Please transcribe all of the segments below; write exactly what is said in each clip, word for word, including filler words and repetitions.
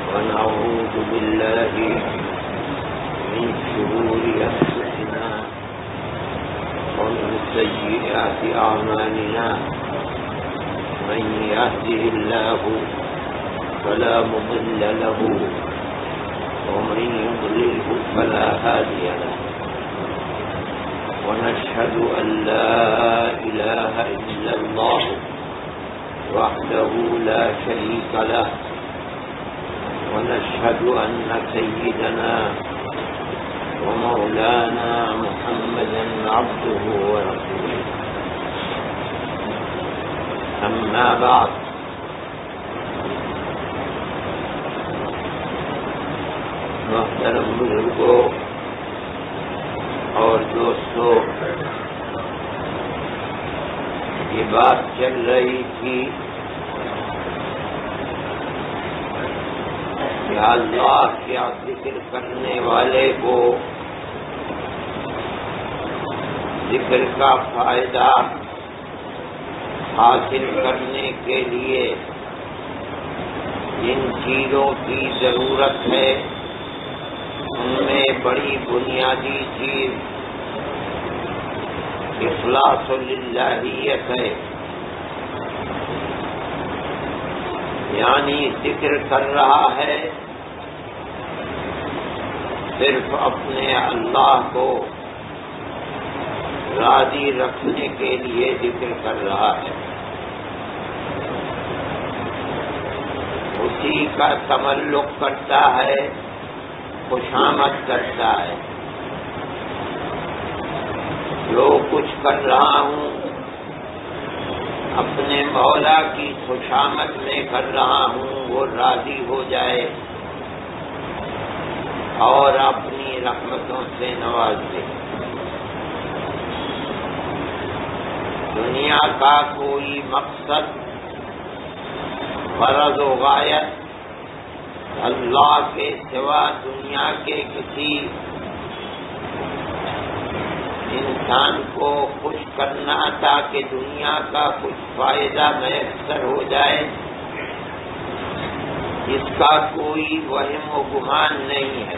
ونعوذ بالله من شرور أنفسنا ومن سيئات أعمالنا من يهده الله فلا مضل له ومن يضلله فلا هادي له ونشهد أن لا إله إلا الله وحده لا شريك له ونشهد أن سيدنا ومولانا محمدا عبده ورسوله أما بعد محترم بزرگوں اور دوستوں، یہ بات چل رہی تھی کہ اللہ کا ذکر کرنے والے کو ذکر کا فائدہ حاصل کرنے کے لیے جن چیزوں کی ضرورت ہے ان میں بڑی بنیادی چیز اخلاص للہیت ہے، یعنی ذکر کر رہا ہے صرف اپنے اللہ کو راضی رکھنے کے لیے ذکر کر رہا ہے، اسی کا تملق کرتا ہے، خوشامد کرتا ہے۔ جو کچھ کر رہا ہوں اپنے مولا کی خوشامد میں کر رہا ہوں، وہ راضی ہو جائے اور اپنی رحمتوں سے نواز دے۔ دنیا کا کوئی مقصد، غرض و غایت اللہ کے سوا دنیا کے کسی انسان کو خوش کرنا تاکہ دنیا کا کچھ فائدہ میسر ہو جائے، اس کا کوئی وہم و گمان نہیں ہے۔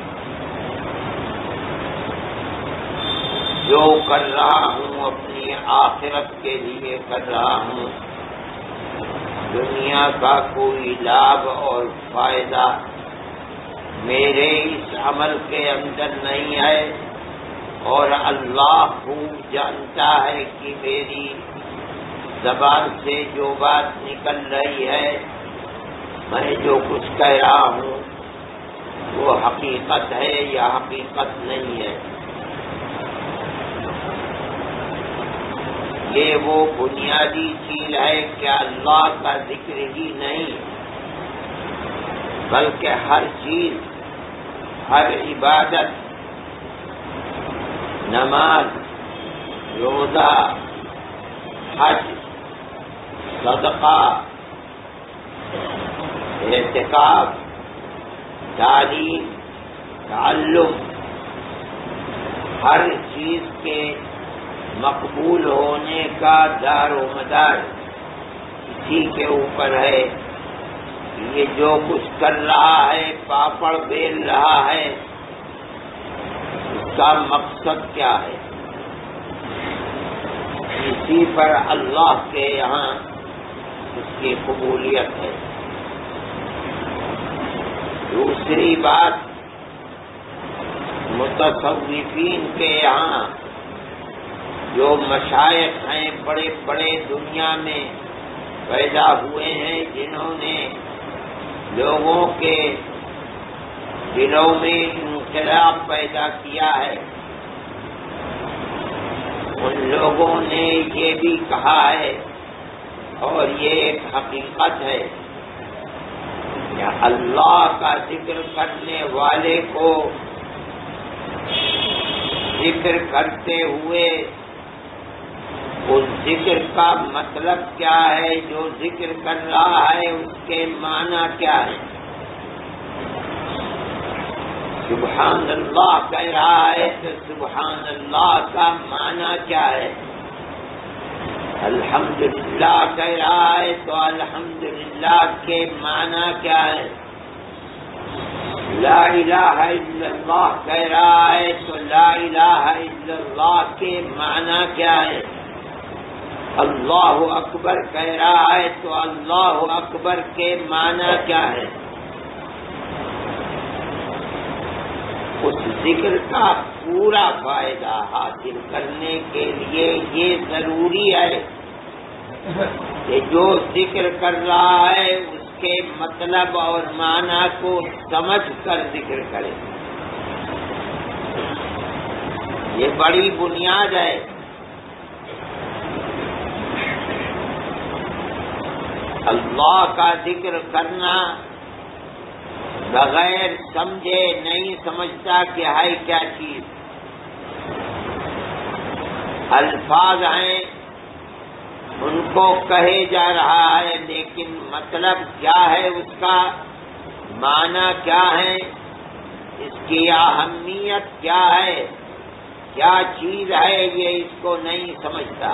جو کر رہا ہوں اپنی آخرت کے لیے کر رہا ہوں، دنیا کا کوئی لابھ اور فائدہ میرے اس عمل کے اندر نہیں ہے، اور اللہ خوب جانتا ہے کہ میری زبان سے جو بات نکل رہی ہے، میں جو کچھ کہہ رہا ہوں وہ حقیقت ہے یا حقیقت نہیں ہے۔ یہ وہ بنیادی چیز ہے کہ اللہ کا ذکر ہی نہیں بلکہ ہر چیز، ہر عبادت، نماز، روزہ، حج، صدقہ، اعتکاف، تعلیم، تعلم، ہر چیز کے مقبول ہونے کا دار و مدار اسی کے اوپر ہے۔ یہ جو کچھ کر رہا ہے، پاپڑ بیل رہا ہے، اس کا مقصد کیا ہے؟ اسی پر اللہ کے یہاں اس کی قبولیت ہے۔ دوسری بات، متصوفین کے یہاں جو مشائخ ہیں، بڑے بڑے دنیا میں پیدا ہوئے ہیں، جنہوں نے لوگوں کے دلوں میں انقلاب پیدا کیا ہے، ان لوگوں نے یہ بھی کہا ہے اور یہ ایک حقیقت ہے کہ اللہ کا ذکر کرنے والے کو ذکر کرتے ہوئے اس ذکر کا مطلب کیا ہے، جو ذکر کر رہا ہے اس کے معنی کیا ہے۔ سبحان اللہ کہہ رہا ہے تو سبحان اللہ کا معنی کیا ہے؟ الحمدللہ کہہ رہا ہے تو الحمدللہ کے معنی کیا ہے؟ لا الہ الا اللہ کہہ رہا ہے تو لا الہ الا اللہ کے معنی کیا ہے؟ اللہ اکبر کہہ رہا ہے تو اللہ اکبر کے معنی کیا ہے؟ اس ذکر کا پورا فائدہ حاصل کرنے کے لیے یہ ضروری ہے کہ جو ذکر کر رہا ہے اس کے مطلب اور معنی کو سمجھ کر ذکر کرے. یہ بڑی بنیاد ہے. اللہ کا ذکر کرنا بغیر سمجھے نہیں سمجھتا کہ ہے کیا چیز. الفاظ ہیں ان کو کہے جا رہا ہے لیکن مطلب کیا ہے اس کا، معنی کیا ہے، اس کی اہمیت کیا ہے، کیا چیز ہے، یہ اس کو نہیں سمجھتا.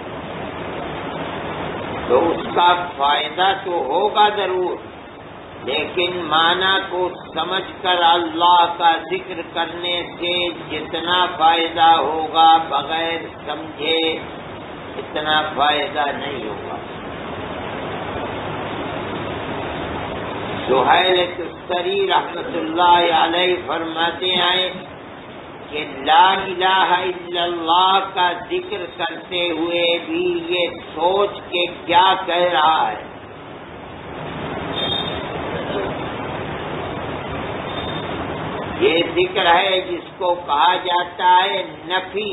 تو اس کا فائدہ تو ہوگا ضرور، لیکن معنی کو سمجھ کر اللہ کا ذکر کرنے سے جتنا فائدہ ہوگا بغیر سمجھے اتنا فائدہ نہیں ہوگا. سہیل تستری رحمت اللہ علیہ فرماتے ہیں کہ لا الہ الا اللہ کا ذکر کرتے ہوئے بھی یہ سوچ کے کیا کہہ رہا ہے. یہ ذکر ہے جس کو کہا جاتا ہے نفی.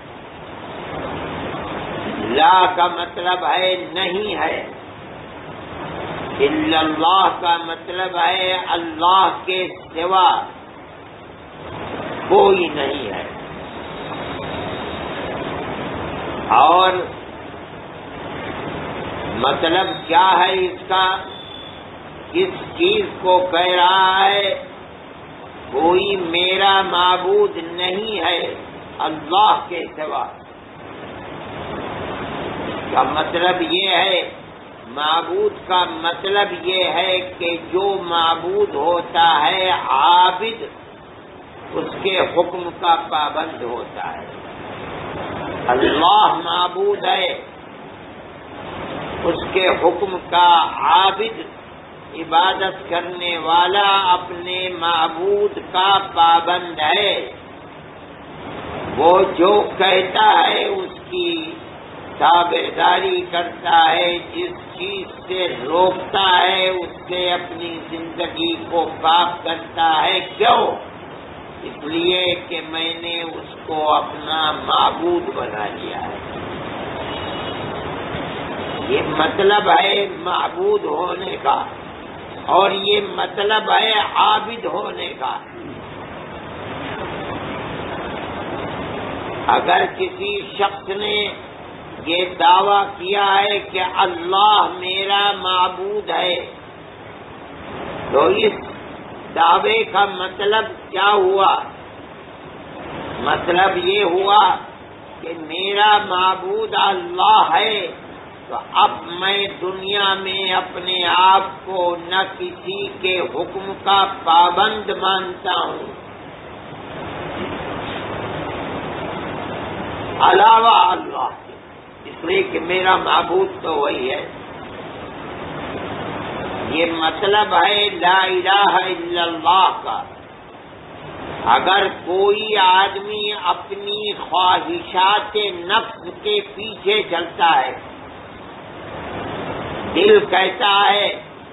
لا کا مطلب ہے نہیں ہے، الا اللہ کا مطلب ہے اللہ کے سوا کوئی نہیں ہے. اور مطلب کیا ہے اس کا، کس چیز کو کہہ رہا ہے؟ کوئی میرا معبود نہیں ہے اللہ کے سوا. کا مطلب یہ ہے، معبود کا مطلب یہ ہے کہ جو معبود ہوتا ہے عابد اس کے حکم کا پابند ہوتا ہے. اللہ معبود ہے، اس کے حکم کا عابد، عبادت کرنے والا اپنے معبود کا پابند ہے. وہ جو کہتا ہے اس کی تابعداری کرتا ہے، جس چیز سے روکتا ہے اس سے اپنی زندگی کو پاک کرتا ہے. کیوں؟ اس لیے کہ میں نے اس کو اپنا معبود بنا لیا ہے. یہ مطلب ہے معبود ہونے کا، اور یہ مطلب ہے عابد ہونے کا. اگر کسی شخص نے یہ دعویٰ کیا ہے کہ اللہ میرا معبود ہے تو اس دعوے کا مطلب کیا ہوا؟ مطلب یہ ہوا کہ میرا معبود اللہ ہے، تو اب میں دنیا میں اپنے آپ کو نہ کسی کے حکم کا پابند مانتا ہوں علاوہ اللہ کے، اس لیے کہ میرا معبود تو وہی ہے. یہ مطلب ہے لا الہ الا اللہ کا. اگر کوئی آدمی اپنی خواہشات نفس کے پیچھے چلتا ہے، دل کہتا ہے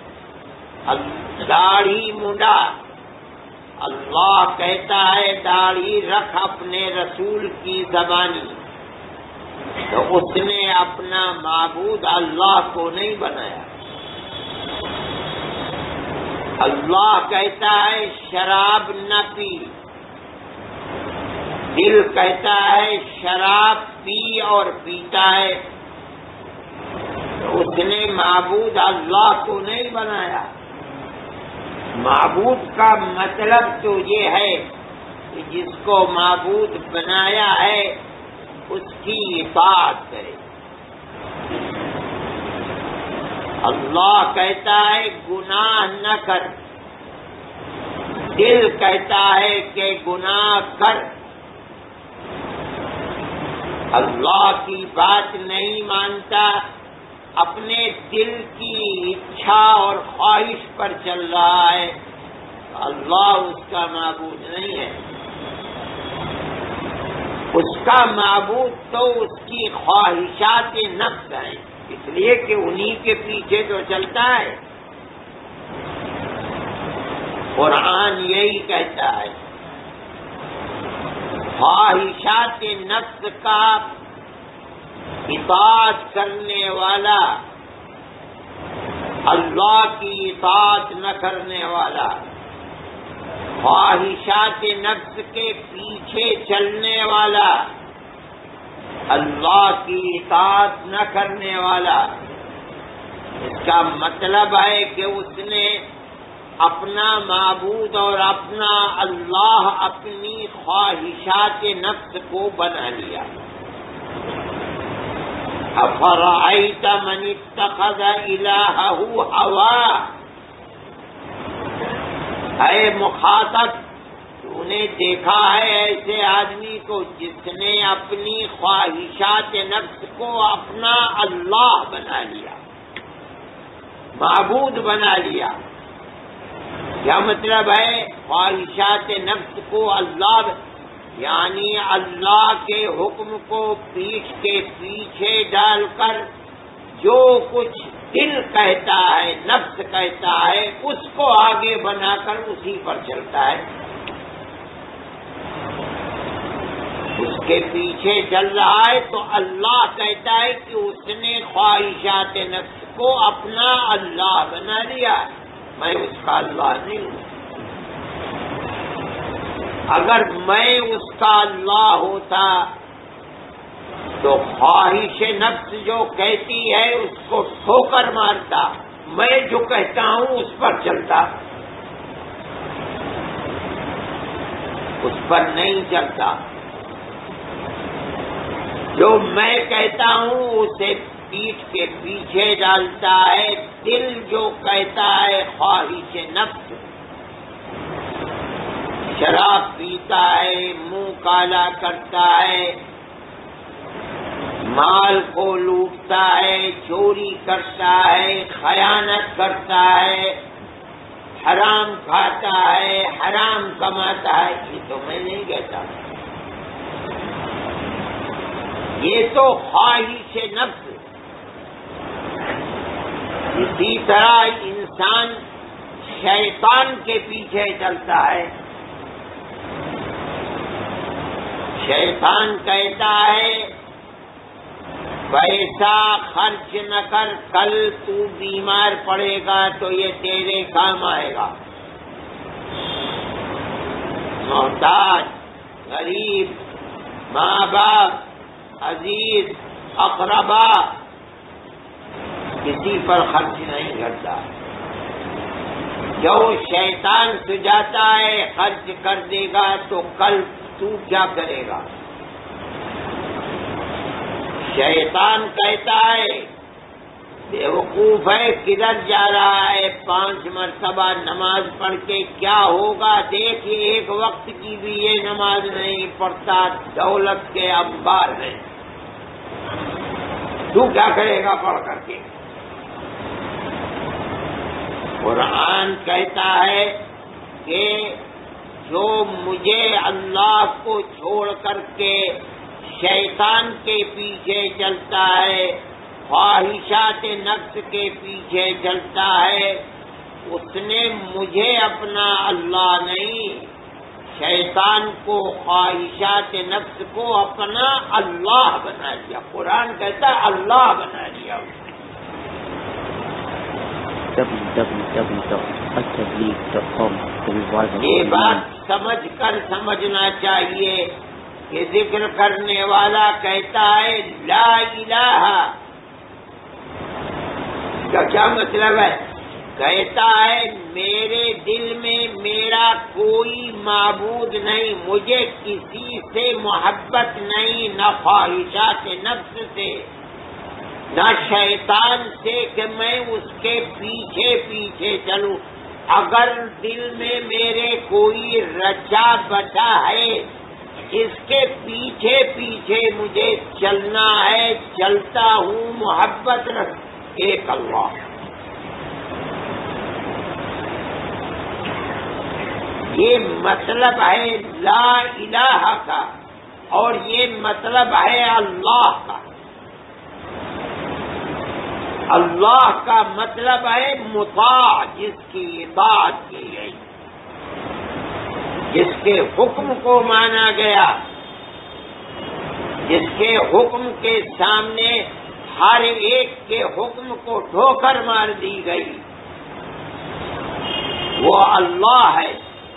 داڑھی منڈا، اللہ کہتا ہے داڑھی رکھ اپنے رسول کی زبانی، تو اس نے اپنا معبود اللہ کو نہیں بنایا. اللہ کہتا ہے شراب نہ پی، دل کہتا ہے شراب پی اور پیتا ہے، تو اس نے معبود اللہ کو نہیں بنایا. معبود کا مطلب تو یہ ہے کہ جس کو معبود بنایا ہے اس کی اطاعت کرے. اللہ کہتا ہے گناہ نہ کر، دل کہتا ہے کہ گناہ کر، اللہ کی بات نہیں مانتا، اپنے دل کی اچھا اور خواہش پر چل رہا ہے، اللہ اس کا معبود نہیں ہے۔ اس کا معبود تو اس کی خواہشات نفس ہیں، اس لیے کہ انہی کے پیچھے تو چلتا ہے۔ قرآن یہی کہتا ہے، خواہشات نفس کا اطاعت کرنے والا، اللہ کی اطاعت نہ کرنے والا، خواہشات نفس کے پیچھے چلنے والا، اللہ کی اطاعت نہ کرنے والا، اس کا مطلب ہے کہ اس نے اپنا معبود اور اپنا اللہ اپنی خواہشات نفس کو بنا لیا۔ افرأیت من اتخذ الہہ ہواہ، اے مخاطب تو نے دیکھا ہے ایسے آدمی کو جس نے اپنی خواہشات نفس کو اپنا اللہ بنا لیا، معبود بنا لیا۔ کیا مطلب ہے خواہشات نفس کو اللہ، یعنی اللہ کے حکم کو پیٹھ کے پیچھے ڈال کر جو کچھ دل کہتا ہے، نفس کہتا ہے، اس کو آگے بنا کر اسی پر چلتا ہے، اس کے پیچھے چل رہا ہے۔ تو اللہ کہتا ہے کہ اس نے خواہشات نفس کو اپنا اللہ بنا لیا، میں اس کا اللہ نہیں ہوں۔ اگر میں اس کا اللہ ہوتا تو خواہش نفس جو کہتی ہے اس کو ٹھوکر مارتا، میں جو کہتا ہوں اس پر چلتا، اس پر نہیں چلتا۔ جو میں کہتا ہوں اسے پیٹھ کے پیچھے ڈالتا ہے۔ دل جو کہتا ہے خواہش نفس، شراب پیتا ہے، منہ کالا کرتا ہے، مال کو لوٹتا ہے، چوری کرتا ہے، خیانت کرتا ہے، حرام کھاتا ہے، حرام کماتا ہے، یہ تو میں نہیں کہتا، یہ تو خواہش نفس۔ اسی طرح انسان شیطان کے پیچھے چلتا ہے، شیطان کہتا ہے پیسہ خرچ نہ کر، کل تو بیمار پڑے گا تو یہ تیرے کام آئے گا۔ محتاج، غریب، ماں باپ، عزیز، اقربا، کسی پر خرچ نہیں کرتا۔ جو شیطان سجاتا ہے خرچ کر دے گا تو کل تو کیا کرے گا؟ شیطان کہتا ہے بیوقوف ہے، کدھر جا رہا ہے، پانچ مرتبہ نماز پڑھ کے کیا ہوگا؟ دیکھ ایک وقت کی بھی یہ نماز نہیں پڑھتا، دولت کے انبار میں، تو کیا کرے گا پڑھ کر کے؟ قرآن کہتا ہے کہ جو مجھے اللہ کو چھوڑ کر کے شیطان کے پیچھے چلتا ہے، خواہشات نفس کے پیچھے چلتا ہے، اس نے مجھے اپنا اللہ نہیں، شیطان کو، خواہشات نفس کو اپنا اللہ بنا لیا۔ قرآن کہتا ہے اللہ بنا لیا۔ یہ بات سمجھ کر سمجھنا چاہیے کہ ذکر کرنے والا کہتا ہے لا الہ، اس کا کیا مطلب ہے؟ کہتا ہے میرے دل میں میرا کوئی معبود نہیں، مجھے کسی سے محبت نہیں، نہ خواہشات نفس سے، نہ شیطان سے کہ میں اس کے پیچھے پیچھے چلوں۔ اگر دل میں میرے کوئی رچا بچا ہے اس کے پیچھے پیچھے مجھے چلنا ہے، چلتا ہوں محبت رکھ ایک اللہ۔ یہ مطلب ہے لا الہ کا، اور یہ مطلب ہے اللہ کا۔ اللہ کا مطلب ہے مطاع، جس کی اطاعت کی گئی، جس کے حکم کو مانا گیا، جس کے حکم کے سامنے ہر ایک کے حکم کو ٹھوکر مار دی گئی، وہ اللہ ہے۔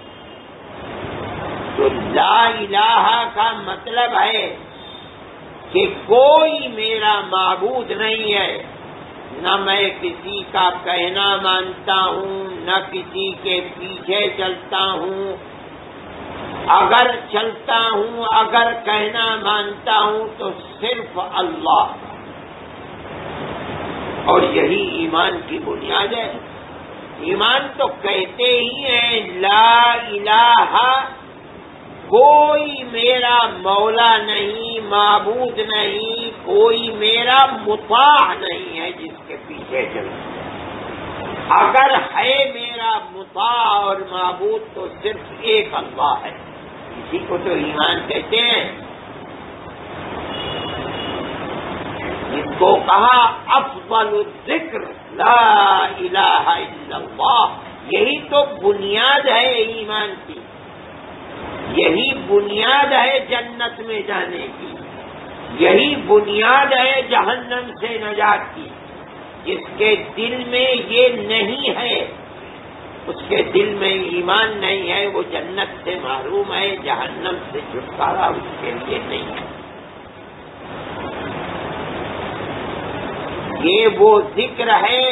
تو لا الہ کا مطلب ہے کہ کوئی میرا معبود نہیں ہے، نہ میں کسی کا کہنا مانتا ہوں، نہ کسی کے پیچھے چلتا ہوں۔ اگر چلتا ہوں، اگر کہنا مانتا ہوں تو صرف اللہ، اور یہی ایمان کی بنیاد ہے۔ ایمان تو کہتے ہی ہیں لا الہ، کوئی میرا مولا نہیں، معبود نہیں، کوئی میرا مطاع نہیں ہے جس کے پیچھے چلوں۔ اگر ہے میرا مطاع اور معبود تو صرف ایک اللہ ہے، اسی کو تو ایمان کہتے ہیں۔ جس کو کہا افضل الذکر لا الہ الا اللہ، یہی تو بنیاد ہے ایمان کی، یہی بنیاد ہے جنت میں جانے کی، یہی بنیاد ہے جہنم سے نجات کی۔ جس کے دل میں یہ نہیں ہے، اس کے دل میں ایمان نہیں ہے، وہ جنت سے محروم ہے، جہنم سے چھٹکارا اس کے لیے نہیں ہے۔ یہ وہ ذکر ہے،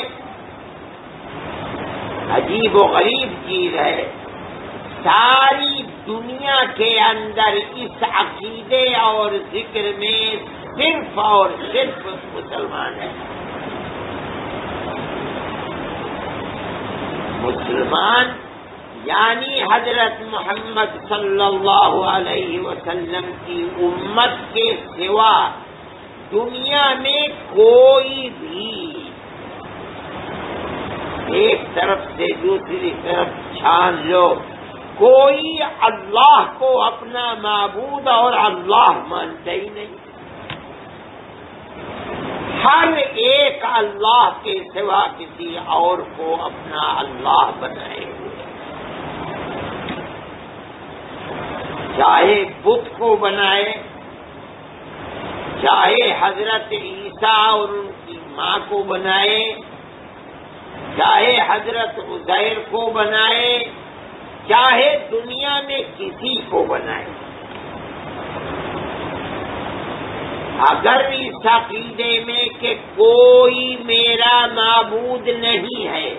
عجیب و غریب چیز ہے، ساری دنیا کے اندر اس عقیدے اور ذکر میں صرف اور صرف مسلمان ہے۔ مسلمان یعنی حضرت محمد صلی اللہ علیہ وسلم کی امت کے سوا دنیا میں کوئی بھی ایک طرف سے دوسری طرف چھان لو، کوئی اللہ کو اپنا معبود اور اللہ مانتا ہی نہیں۔ ہر ایک اللہ کے سوا کسی اور کو اپنا اللہ بنائے ہوئے، چاہے بت کو بنائے، چاہے حضرت عیسیٰ اور ان کی ماں کو بنائے، چاہے حضرت عزیر کو بنائے، چاہے دنیا میں کسی کو بنائے، اگر اس عقیدے میں کہ کوئی میرا معبود نہیں ہے،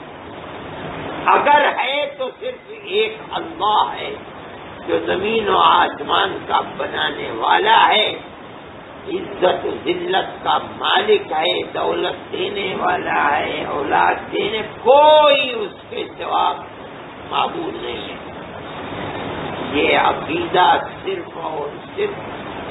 اگر ہے تو صرف ایک اللہ ہے جو زمین و آسمان کا بنانے والا ہے، عزت و ذلت کا مالک ہے، دولت دینے والا ہے، اولاد دینے، کوئی اس کے سوا معبود نہیں ہے۔ یہ عقیدہ صرف اور صرف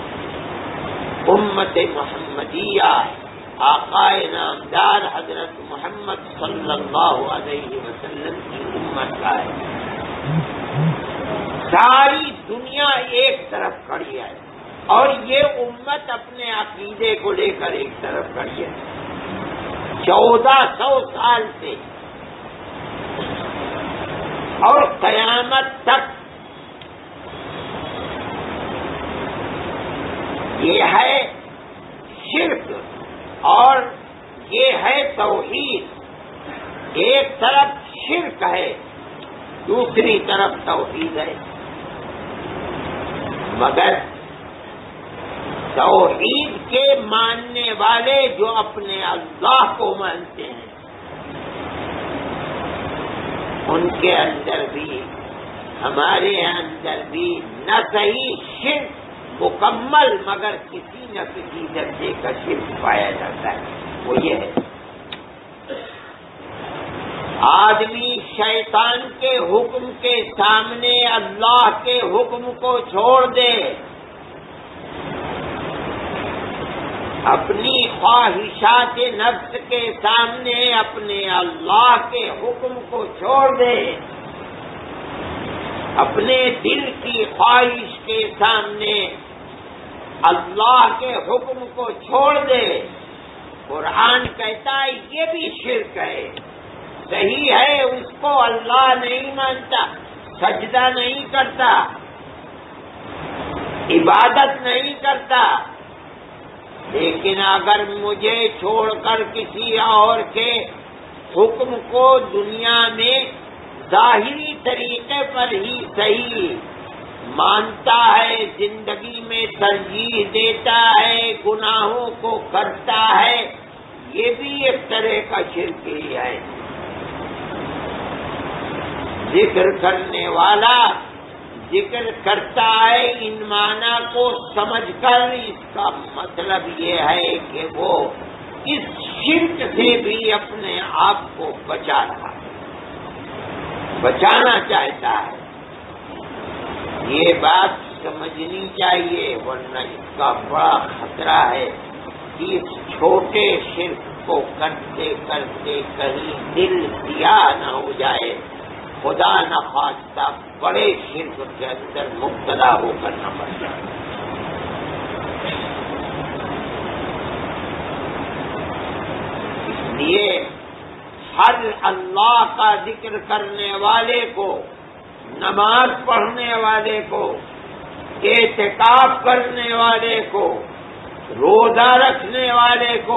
امت محمدیہ آقا نامدار حضرت محمد صلی اللہ علیہ وسلم کی امت کا ہے۔ ساری دنیا ایک طرف کھڑی ہے اور یہ امت اپنے عقیدے کو لے کر ایک طرف کھڑی ہے۔ چودہ سو سال سے اور قیامت تک یہ ہے شرک اور یہ ہے توحید۔ ایک طرف شرک ہے، دوسری طرف توحید ہے، مگر توحید کے ماننے والے جو اپنے اللہ کو مانتے ہیں ان کے اندر بھی ہمارے اندر بھی نہ صحیح شرک مکمل مگر کسی نہ کسی درجے کا شرک پایا جاتا ہے۔ وہ یہ ہے آدمی شیطان کے حکم کے سامنے اللہ کے حکم کو چھوڑ دے، اپنی خواہشات نفس کے سامنے اپنے اللہ کے حکم کو چھوڑ دے، اپنے دل کی خواہش کے سامنے اللہ کے حکم کو چھوڑ دے، قرآن کہتا ہے یہ بھی شرک ہے۔ صحیح ہے، اس کو اللہ نہیں مانتا، سجدہ نہیں کرتا، عبادت نہیں کرتا، لیکن اگر مجھے چھوڑ کر کسی اور کے حکم کو دنیا میں ظاہری طریقے پر ہی صحیح مانتا ہے، زندگی میں ترجیح دیتا ہے، گناہوں کو کرتا ہے، یہ بھی ایک طرح کا شرک ہی ہے۔ ذکر کرنے والا ذکر کرتا ہے ان معنی کو سمجھ کر، اس کا مطلب یہ ہے کہ وہ اس شرک سے بھی اپنے آپ کو بچا رہا ہے، بچانا چاہتا ہے۔ یہ بات سمجھنی چاہیے، ورنہ اس کا بڑا خطرہ ہے کہ اس چھوٹے شرک کو کرتے کرتے کہیں دل سیاہ نہ ہو جائے، خدا نہ خواستہ بڑے شرک کے اندر مبتلا ہو کر نہ پڑ جائے۔ اس لیے ہر اللہ کا ذکر کرنے والے کو، نماز پڑھنے والے کو، اعتکاف کرنے والے کو، روزہ رکھنے والے کو،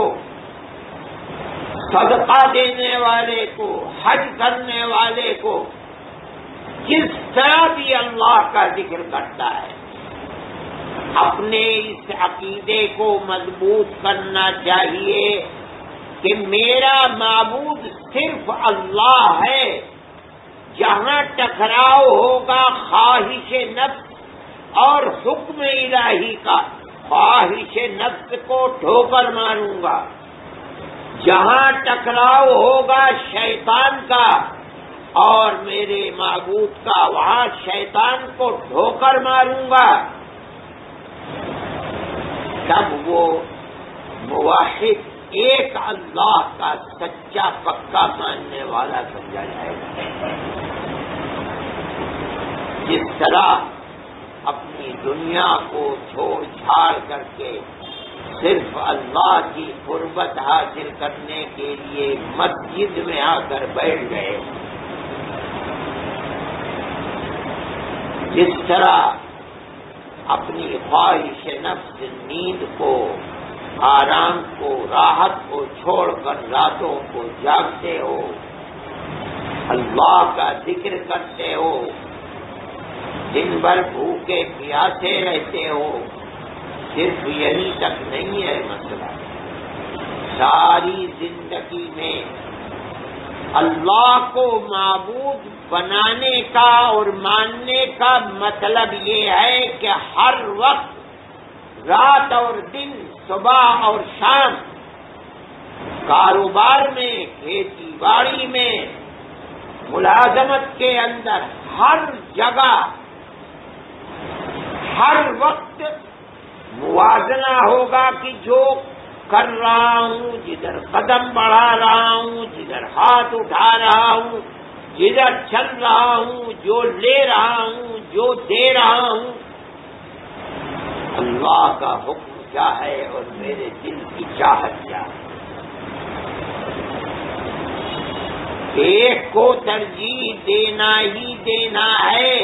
صدقہ دینے والے کو، حج کرنے والے کو، جس طرح بھی اللہ کا ذکر کرتا ہے، اپنے اس عقیدے کو مضبوط کرنا چاہیے کہ میرا معبود صرف اللہ ہے۔ جہاں ٹکراؤ ہوگا خواہش نفس اور حکم الہی کا، خواہش نفس کو ٹھوکر ماروں گا، جہاں ٹکراؤ ہوگا شیطان کا اور میرے معبود کا، وہاں شیطان کو ٹھوکر ماروں گا۔ تب وہ موحد ایک اللہ کا سچا پکا ماننے والا سمجھا جائے گا۔ جس طرح اپنی دنیا کو چھوڑ چھاڑ کر کے صرف اللہ کی قربت حاصل کرنے کے لیے مسجد میں آ کر بیٹھ گئے، جس طرح اپنی خواہش نفس نیند کو، آرام کو، راحت کو چھوڑ کر راتوں کو جاگتے ہو، اللہ کا ذکر کرتے ہو، دن بھر بھوکے پیاسے رہتے ہو، صرف یہی تک نہیں ہے مسئلہ، ساری زندگی میں اللہ کو معبود بنانے کا اور ماننے کا مطلب یہ ہے کہ ہر وقت، رات اور دن، صبح اور شام، کاروبار میں، کھیتی باڑی میں، ملازمت کے اندر، ہر جگہ، ہر وقت موازنہ ہوگا کہ جو کر رہا ہوں، جدھر قدم بڑھا رہا ہوں، جدھر ہاتھ اٹھا رہا ہوں، جدھر چل رہا ہوں، جو لے رہا ہوں، جو دے رہا ہوں، اللہ کا حکم کیا ہے اور میرے دل کی چاہت کیا ہے۔ ایک کو ترجیح دینا ہی دینا ہے،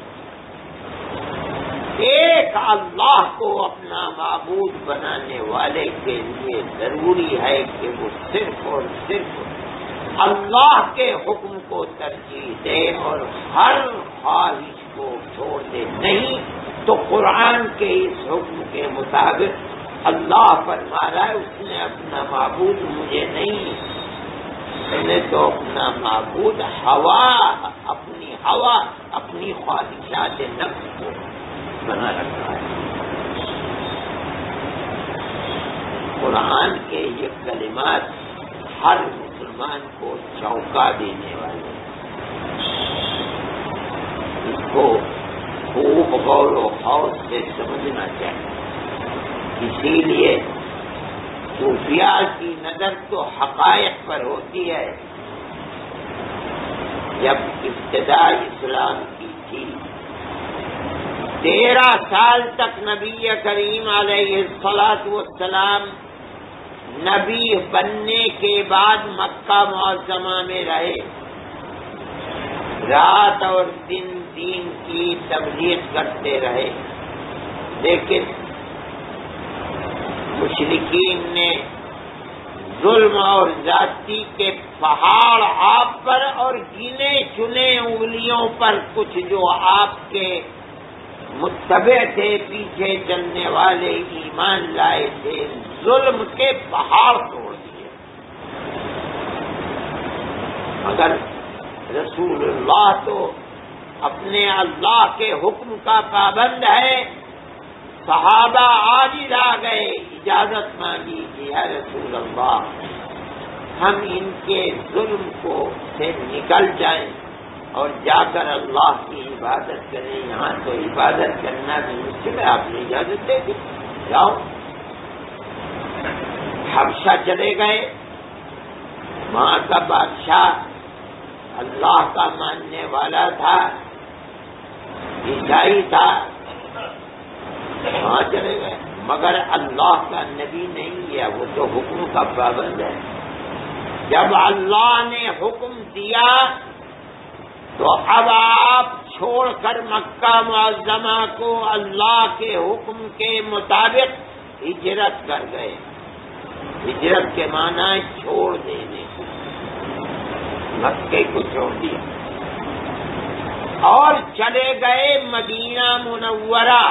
ایک اللہ کو اپنا معبود بنانے والے کے لیے ضروری ہے کہ وہ صرف اور صرف اللہ کے حکم کو ترجیح دے اور ہر خواہش کو چھوڑ دے۔ نہیں تو قرآن کے اس حکم کے مطابق اللہ فرما رہا ہے اس نے اپنا معبود مجھے نہیں، میں نے تو اپنا معبود ہوا، اپنی ہوا، اپنی خواہشات نفس کو بنا رکھا ہے۔ قرآن کے یہ کلمات ہر مسلمان کو چونکا دینے والے، کو خوب غور و خوض سے سمجھنا چاہیے. اسی لیے صوفیاء کی نظر تو حقائق پر ہوتی ہے. جب ابتدا اسلام کی تھی، تیرہ سال تک نبی کریم علیہ الصلاۃ والسلام نبی بننے کے بعد مکہ معظمہ میں رہے. رات اور دن دین کی تبلیغ کرتے رہے، لیکن مشرکین نے ظلم اور زیادتی کے پہاڑ آپ پر اور گنے چنے انگلیوں پر کچھ جو آپ کے متبع تھے، پیچھے چلنے والے ایمان لائے تھے، ظلم کے پہاڑ توڑ دیے. مگر رسول اللہ تو اپنے اللہ کے حکم کا پابند ہے. صحابہ عاجز آ گئے، اجازت مانگی کہ یا رسول اللہ ہم ان کے ظلم کو سے نکل جائیں اور جا کر اللہ کی عبادت کریں. یہاں تو عبادت کرنا بھی مشکل ہے، آپ نے اجازت دے دی، جاؤ. حبشہ چلے گئے. وہاں کا بادشاہ اللہ کا ماننے والا تھا، عیسائی تھا. وہاں چلے گئے، مگر اللہ کا نبی نہیں ہے، وہ تو حکم کا پابند ہے. جب اللہ نے حکم دیا تو اب آپ چھوڑ کر مکہ معظمہ کو اللہ کے حکم کے مطابق ہجرت کر گئے. ہجرت کے معنی چھوڑ دینے، مکے کو چھوڑ دیا اور چلے گئے مدینہ منورہ.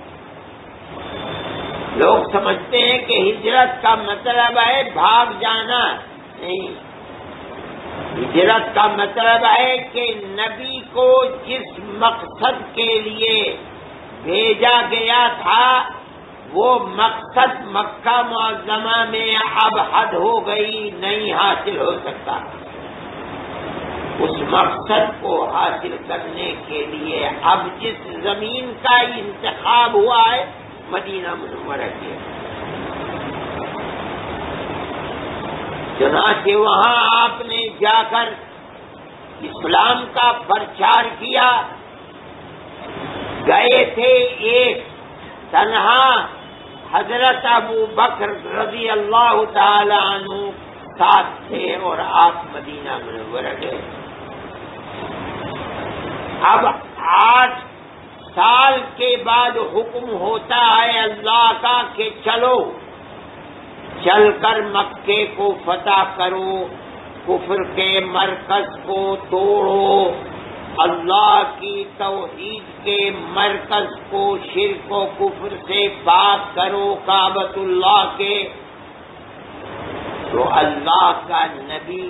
لوگ سمجھتے ہیں کہ ہجرت کا مطلب ہے بھاگ جانا. نہیں، ہجرت کا مطلب ہے کہ نبی کو جس مقصد کے لیے بھیجا گیا تھا وہ مقصد مکہ معظمہ میں اب حد ہو گئی، نہیں حاصل ہو سکتا. اس مقصد کو حاصل کرنے کے لیے اب جس زمین کا انتخاب ہوا ہے مدینہ منورہ کی، چنانچہ وہاں آپ نے جا کر اسلام کا پرچار کیا. گئے تھے ایک تنہا حضرت ابو بکر رضی اللہ تعالی عنہ ساتھ تھے اور آپ مدینہ منورہ گئے. اب آٹھ سال کے بعد حکم ہوتا ہے اللہ کا کہ چلو چل کر مکے کو فتح کرو، کفر کے مرکز کو توڑو، اللہ کی توحید کے مرکز کو شرک و کفر سے پاک کرو، کعبۃ اللہ کے. تو اللہ کا نبی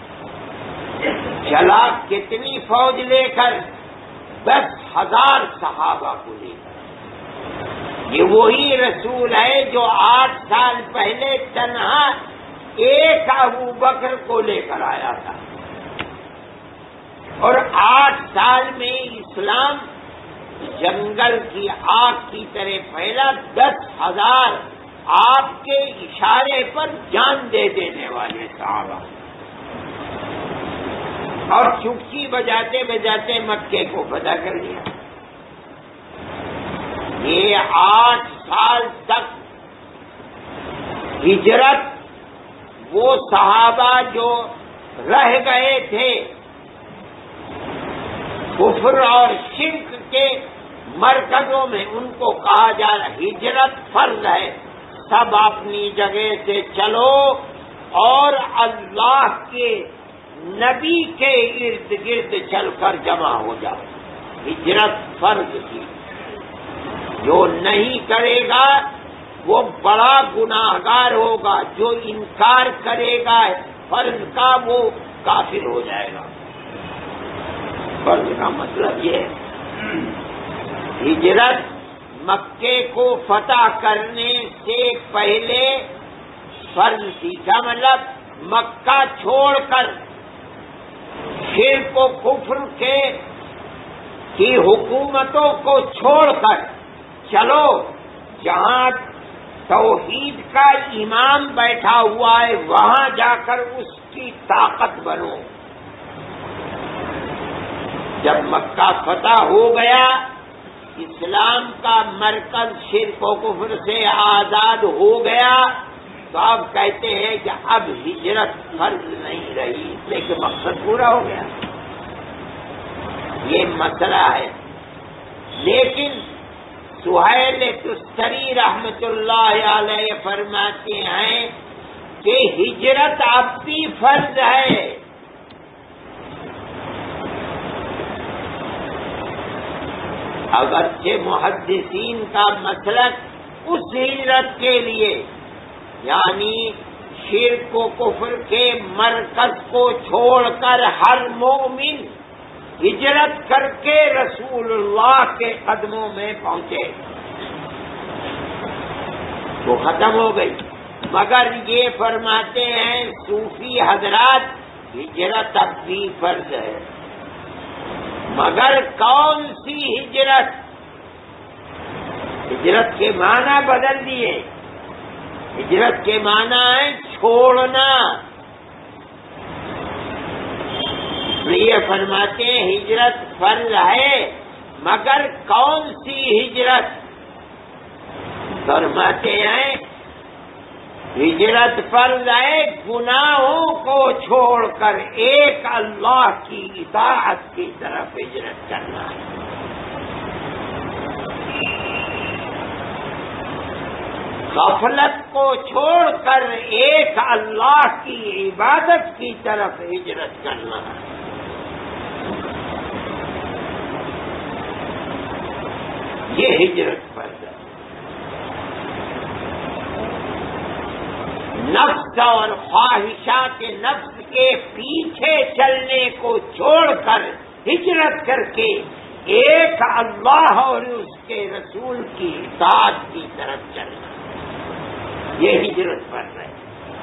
چلا کتنی فوج لے کر؟ دس ہزار صحابہ کو لے کر. یہ وہی رسول ہے جو آٹھ سال پہلے تنہا ایک ابو بکر کو لے کر آیا تھا، اور آٹھ سال میں اسلام جنگل کی آگ کی طرح پھیلا. دس ہزار آپ کے اشارے پر جان دے دینے والے صحابہ، اور چٹکی بجاتے بجاتے مکے کو فتح کر لیا. یہ آٹھ سال تک ہجرت وہ صحابہ جو رہ گئے تھے کفر اور شرک کے مرکزوں میں، ان کو کہا جا رہا ہجرت فرض ہے. سب اپنی جگہ سے چلو اور اللہ کے نبی کے ارد گرد چل کر جمع ہو جاؤ. ہجرت فرض تھی. جو نہیں کرے گا وہ بڑا گناہگار ہوگا، جو انکار کرے گا فرض کا وہ کافر ہو جائے گا. فرض کا مطلب یہ ہے ہجرت مکے کو فتح کرنے سے پہلے فرض تھی. کیا مطلب؟ مکہ چھوڑ کر شرک و کفر کے کی حکومتوں کو چھوڑ کر چلو جہاں توحید کا امام بیٹھا ہوا ہے وہاں جا کر اس کی طاقت بنو۔ جب مکہ فتح ہو گیا، اسلام کا مرکز شرک و کفر سے آزاد ہو گیا، تو اب کہتے ہیں کہ اب ہجرت فرض نہیں رہی، لیکن مقصد پورا ہو گیا۔ یہ مسئلہ ہے، لیکن سہیل تستری رحمت اللہ علیہ فرماتے ہیں کہ ہجرت اب بھی فرض ہے۔ اگرچہ محدثین کا مسلک اس ہجرت کے لیے، یعنی شرک و کفر کے مرکز کو چھوڑ کر ہر مومن ہجرت کر کے رسول اللہ کے قدموں میں پہنچے، وہ ختم ہو گئی، مگر یہ فرماتے ہیں صوفی حضرات ہجرت اب بھی فرض ہے۔ مگر کون سی ہجرت؟ ہجرت کے معنی بدل دیے، ہجرت کے معنی ہے چھوڑنا۔ یہ فرماتے ہیں ہجرت فرض ہے، مگر کون سی ہجرت؟ فرماتے ہیں ہجرت فرض ہے گناہوں کو چھوڑ کر ایک اللہ کی اطاعت کی طرف ہجرت کرنا ہے۔ غفلت کو چھوڑ کر ایک اللہ کی عبادت کی طرف ہجرت کرنا ہے۔ یہ ہجرت فرض ہے۔ نفس اور خواہشات نفس کے پیچھے چلنے کو چھوڑ کر ہجرت کر کے ایک اللہ اور اس کے رسول کی اطاعت کی طرف چلنا، یہ ہجرت فرض ہے۔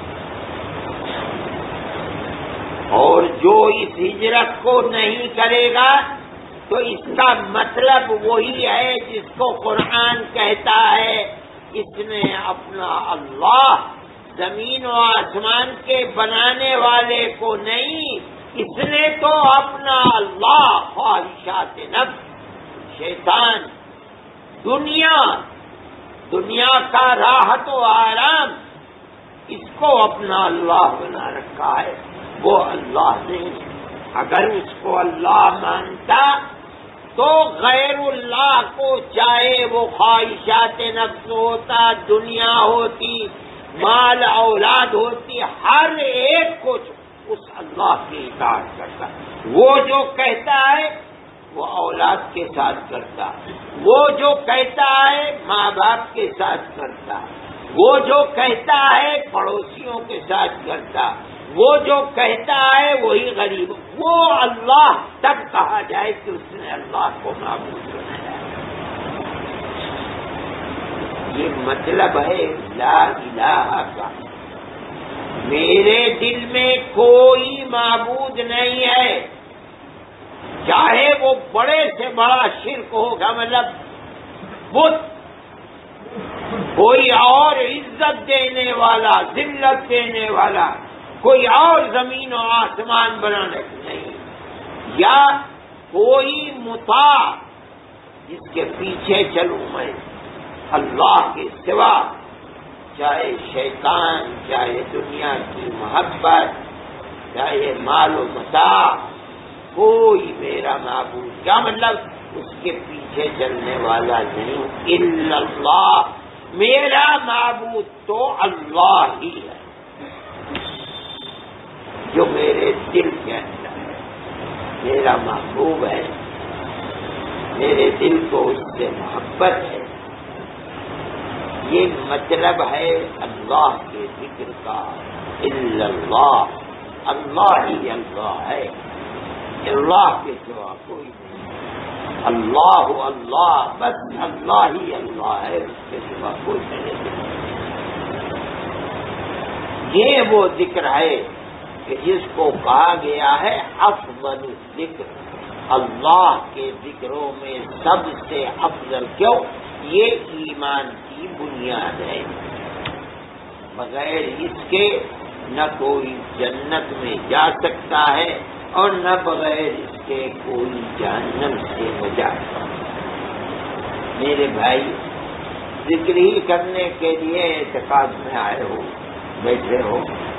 اور جو اس ہجرت کو نہیں کرے گا تو اس کا مطلب وہی ہے جس کو قرآن کہتا ہے اس نے اپنا اللہ زمین و آسمان کے بنانے والے کو نہیں، اس نے تو اپنا اللہ خواہشات نفس، شیطان، دنیا دنیا کا راحت و آرام، اس کو اپنا اللہ بنا رکھا ہے، وہ اللہ نہیں۔ اگر اس کو اللہ مانتا تو غیر اللہ کو، چاہے وہ خواہشات نفس ہوتا، دنیا ہوتی، مال اولاد ہوتی، ہر ایک کو اس اللہ کی اطاعت کرتا۔ وہ جو کہتا ہے وہ اولاد کے ساتھ کرتا، وہ جو کہتا ہے ماں باپ کے ساتھ کرتا، وہ جو کہتا ہے پڑوسیوں کے ساتھ کرتا، وہ جو کہتا ہے وہی غریب، وہ اللہ تب کہا جائے کہ اس نے اللہ کو معبود بنایا۔ یہ مطلب ہے لا الہ کا، میرے دل میں کوئی معبود نہیں ہے، چاہے وہ بڑے سے بڑا شرک ہوگا، مطلب بت، کوئی اور عزت دینے والا، ذلت دینے والا، کوئی اور زمین و آسمان بنانے نہیں، یا کوئی مطاع جس کے پیچھے چلوں میں اللہ کے سوا، چاہے شیطان، چاہے دنیا کی محبت، چاہے مال و متاع، کوئی میرا معبود، کیا مطلب اس کے پیچھے چلنے والا نہیں، الا اللہ، میرا معبود تو اللہ ہی ہے جو میرے دل کے اندر ہے، میرا محبوب ہے، میرے دل کو اس سے محبت ہے۔ یہ مطلب ہے اللہ کے ذکر کا، الا اللہ، اللہ ہی اللہ ہے، اللہ کے سوا کوئی نہیں، اللہ اللہ، بس اللہ ہی اللہ ہے، اس کے سوا کوئی نہیں۔ یہ وہ ذکر ہے کہ جس کو کہا گیا ہے افضل الذکر، اللہ کے ذکروں میں سب سے افضل، کیوں؟ یہ ایمان کی بنیاد ہے، بغیر اس کے نہ کوئی جنت میں جا سکتا ہے اور نہ بغیر اس کے کوئی جہنم سے بچا سکتا ہے۔ میرے بھائی، ذکر ہی کرنے کے لیے اعتقاد میں آئے ہو، بیٹھے ہو،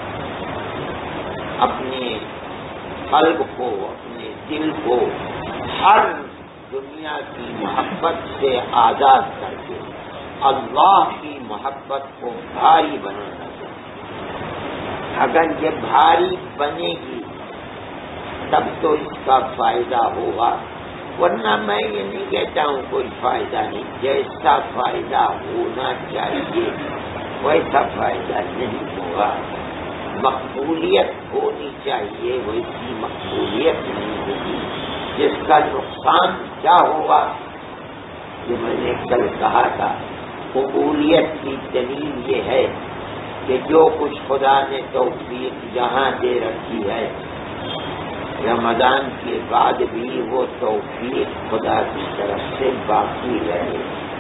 اپنے قلب کو، اپنے دل کو ہر دنیا کی محبت سے آزاد کر کے اللہ کی محبت کو بھاری بنانا چاہیے۔ اگر یہ بھاری بنے گی تب تو اس کا فائدہ ہوگا، ورنہ میں یہ نہیں کہتا ہوں کوئی فائدہ نہیں، جیسا فائدہ ہونا چاہیے ویسا فائدہ نہیں ہوگا۔ مقبولیت ہونی چاہیے ویسی مقبولیت نہیں ہوگی، جس کا نقصان کیا ہوگا؟ جو میں نے کل کہا تھا، قبولیت کی دلیل یہ ہے کہ جو کچھ خدا نے توفیق یہاں دے رکھی ہے، رمضان کے بعد بھی وہ توفیق خدا کی طرف سے باقی رہے۔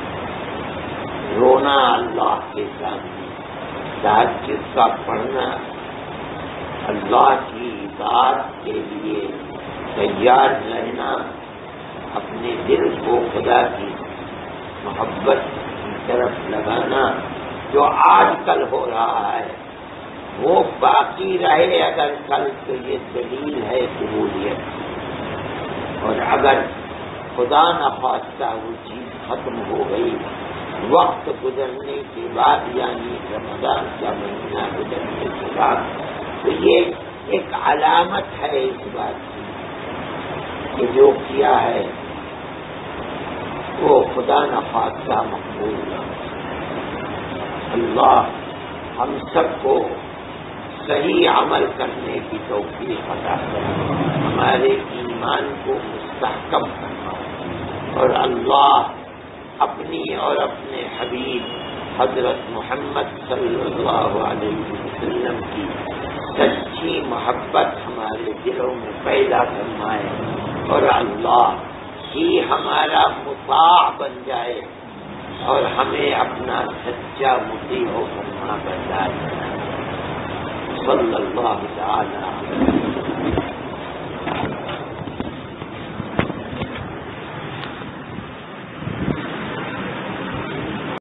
رونا اللہ کے سامنے، تہجد کا پڑھنا، اللہ کی اطاعت کے لیے تیار رہنا، اپنے دل کو خدا کی محبت کی طرف لگانا، جو آج کل ہو رہا ہے وہ باقی رہے اگر کل، تو یہ دلیل ہے قبولیت۔ اور اگر خدا نخواستہ وہ چیز ختم ہو گئی وقت گزرنے کے بعد، یعنی رمضان کا مہینہ گزرنے کے بعد، تو یہ ایک علامت ہے اس بات کی کہ جو کیا ہے وہ خدا نخواستہ مقبول نہ۔ اللہ ہم سب کو صحیح عمل کرنے کی توفیق عطا کرے، ہمارے ایمان کو مستحکم کرنا، اور اللہ اپنی اور اپنے حبیب حضرت محمد صلی اللہ علیہ وسلم کی سچی محبت ہمارے دلوں میں پیدا فرمائے، اور اللہ ہی ہمارا مطاع بن جائے اور ہمیں اپنا سچا مطیع و فرما بردار بنائے۔ صلی اللہ تعالی